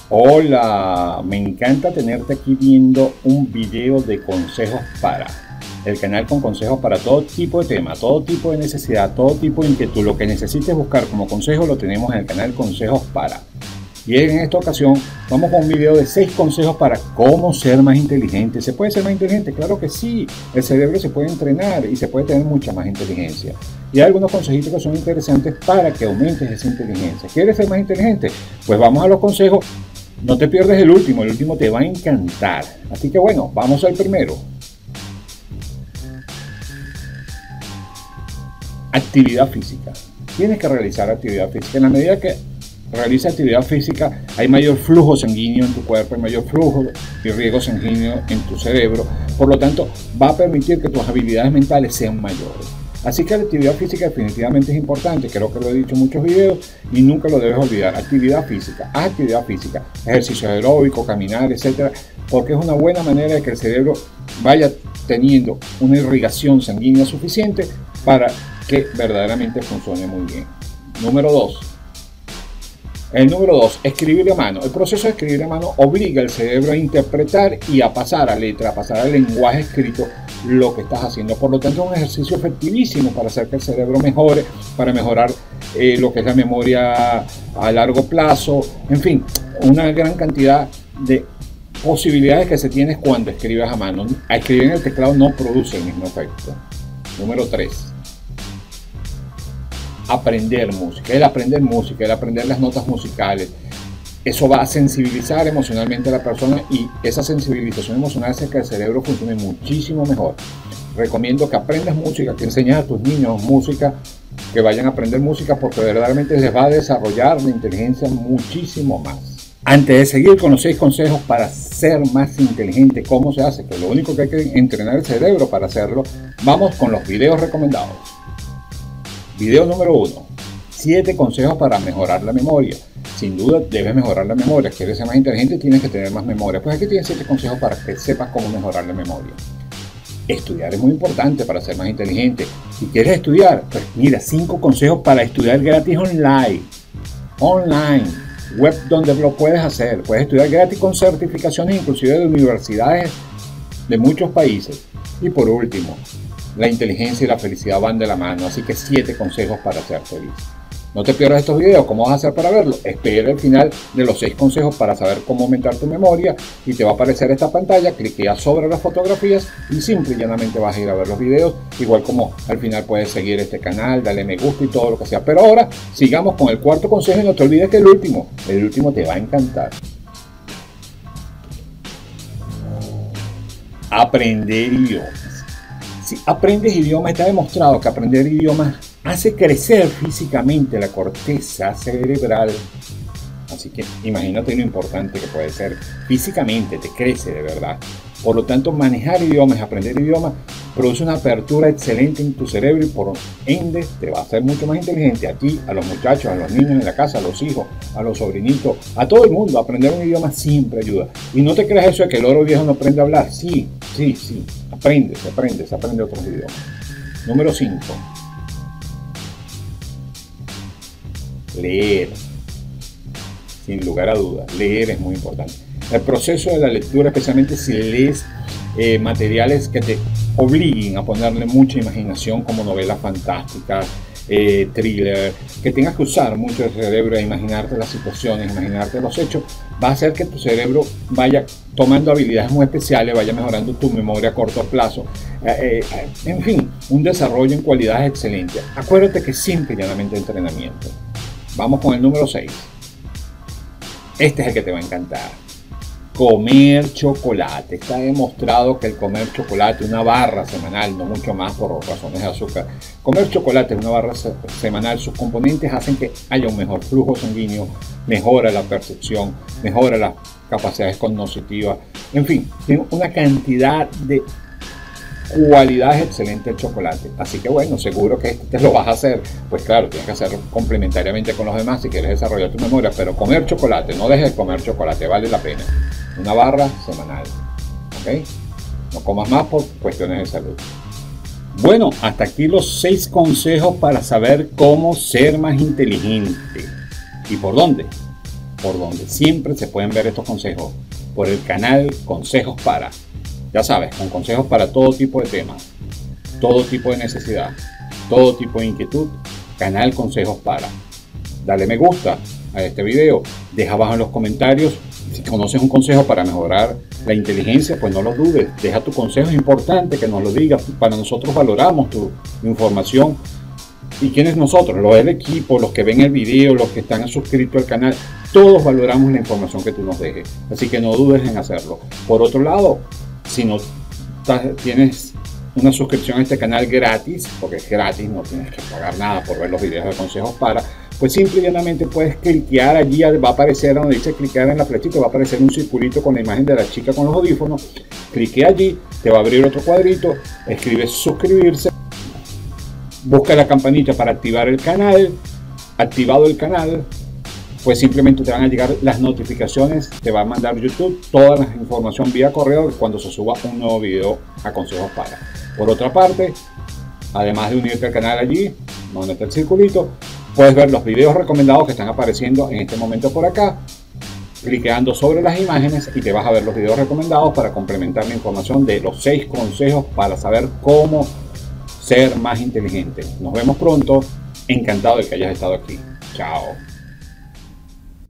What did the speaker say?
Hola, me encanta tenerte aquí viendo un video de consejos para el canal con consejos para todo tipo de tema, todo tipo de necesidad, todo tipo de inquietud. Lo que necesites buscar como consejo lo tenemos en el canal Consejos para. Y en esta ocasión vamos con un video de 6 consejos para cómo ser más inteligente. ¿Se puede ser más inteligente? Claro que sí. El cerebro se puede entrenar y se puede tener mucha más inteligencia. Y hay algunos consejitos que son interesantes para que aumentes esa inteligencia. ¿Quieres ser más inteligente? Pues vamos a los consejos. No te pierdes el último te va a encantar. Así que bueno, vamos al primero. Actividad física. Tienes que realizar actividad física. En la medida que realizas actividad física, hay mayor flujo sanguíneo en tu cuerpo, hay mayor flujo y riego sanguíneo en tu cerebro. Por lo tanto, va a permitir que tus habilidades mentales sean mayores. Así que la actividad física definitivamente es importante, creo que lo he dicho en muchos videos y nunca lo debes olvidar. Actividad física, haz actividad física, ejercicio aeróbico, caminar, etcétera, porque es una buena manera de que el cerebro vaya teniendo una irrigación sanguínea suficiente para que verdaderamente funcione muy bien. Número 2. El número 2, escribir a mano. El proceso de escribir a mano obliga al cerebro a interpretar y a pasar a letra, a pasar al lenguaje escrito lo que estás haciendo. Por lo tanto, es un ejercicio efectivísimo para hacer que el cerebro mejore, para mejorar lo que es la memoria a largo plazo. En fin, una gran cantidad de posibilidades que se tiene cuando escribes a mano. A escribir en el teclado no produce el mismo efecto. Número 3. Aprender música, el aprender las notas musicales. Eso va a sensibilizar emocionalmente a la persona y esa sensibilización emocional hace que el cerebro funcione muchísimo mejor. Recomiendo que aprendas música, que enseñes a tus niños música, que vayan a aprender música porque verdaderamente les va a desarrollar la inteligencia muchísimo más. Antes de seguir con los 6 consejos para ser más inteligente, ¿cómo se hace? Que lo único que hay que entrenar el cerebro para hacerlo, vamos con los videos recomendados. Video número 1. 7 consejos para mejorar la memoria. Sin duda debes mejorar la memoria. ¿Quieres ser más inteligente? Tienes que tener más memoria. Pues aquí tienes 7 consejos para que sepas cómo mejorar la memoria. Estudiar es muy importante para ser más inteligente. Si quieres estudiar, pues mira, 5 consejos para estudiar gratis online. Online. Web donde lo puedes hacer. Puedes estudiar gratis con certificaciones inclusive de universidades de muchos países. Y por último, la inteligencia y la felicidad van de la mano, así que 7 consejos para ser feliz. No te pierdas estos videos. ¿Cómo vas a hacer para verlo? Espera el final de los 6 consejos para saber cómo aumentar tu memoria y te va a aparecer esta pantalla. Cliquea sobre las fotografías y simple y llanamente vas a ir a ver los videos. Igual como al final puedes seguir este canal, darle me gusta y todo lo que sea. Pero ahora sigamos con el 4 consejo y no te olvides que el último te va a encantar. Aprender idiomas. Si aprendes idiomas, está demostrado que aprender idiomas hace crecer físicamente la corteza cerebral. Así que imagínate lo importante que puede ser. Físicamente te crece de verdad. Por lo tanto, manejar idiomas, aprender idiomas, produce una apertura excelente en tu cerebro y por ende te va a hacer mucho más inteligente. A ti, a los muchachos, a los niños en la casa, a los hijos, a los sobrinitos, a todo el mundo. Aprender un idioma siempre ayuda. Y no te creas eso de que el loro viejo no aprende a hablar. Sí. Se aprende otros idiomas. Número 5. Leer. Sin lugar a dudas, leer es muy importante. El proceso de la lectura, especialmente si lees materiales que te obliguen a ponerle mucha imaginación, como novelas fantásticas, thriller, que tengas que usar mucho el cerebro e imaginarte las situaciones, imaginarte los hechos, va a hacer que tu cerebro vaya tomando habilidades muy especiales, vaya mejorando tu memoria a corto plazo, en fin, un desarrollo en cualidades excelentes. Acuérdate que simple y llanamente entrenamiento. Vamos con el número 6. Este es el que te va a encantar. Comer chocolate. Está demostrado que el comer chocolate, una barra semanal, no mucho más por razones de azúcar. Comer chocolate, una barra semanal, sus componentes hacen que haya un mejor flujo sanguíneo, mejora la percepción, mejora las capacidades cognitivas. En fin, tiene una cantidad de cualidades excelentes el chocolate. Así que bueno, seguro que te lo vas a hacer. Pues claro, tienes que hacerlo complementariamente con los demás si quieres desarrollar tu memoria. Pero comer chocolate, no dejes de comer chocolate, vale la pena. Una barra semanal. ¿Ok? No comas más por cuestiones de salud. Bueno, hasta aquí los 6 consejos para saber cómo ser más inteligente. ¿Y por dónde? por donde siempre se pueden ver estos consejos, por el canal Consejos Para. Ya sabes, con consejos para todo tipo de temas, todo tipo de necesidad, todo tipo de inquietud, canal Consejos Para. Dale me gusta a este video, deja abajo en los comentarios si conoces un consejo para mejorar la inteligencia, pues no lo dudes, deja tu consejo, es importante que nos lo digas, para nosotros valoramos tu información. ¿Y quiénes nosotros? Los del equipo, los que ven el video, los que están suscritos al canal, todos valoramos la información que tú nos dejes, así que no dudes en hacerlo. Por otro lado, si no tienes una suscripción a este canal gratis, porque es gratis, no tienes que pagar nada por ver los videos de consejos para, pues simple y llanamente puedes cliquear allí, va a aparecer donde dice cliquear en la flechita, va a aparecer un circulito con la imagen de la chica con los audífonos, clique allí, te va a abrir otro cuadrito, escribe suscribirse, busca la campanita para activar el canal, activado el canal, pues simplemente te van a llegar las notificaciones, te va a mandar YouTube toda la información vía correo cuando se suba un nuevo video a Consejos Para. Por otra parte, además de unirte al canal allí, donde está el circulito, puedes ver los videos recomendados que están apareciendo en este momento por acá, cliqueando sobre las imágenes y te vas a ver los videos recomendados para complementar la información de los 6 consejos para saber cómo ser más inteligente. Nos vemos pronto, encantado de que hayas estado aquí. Chao.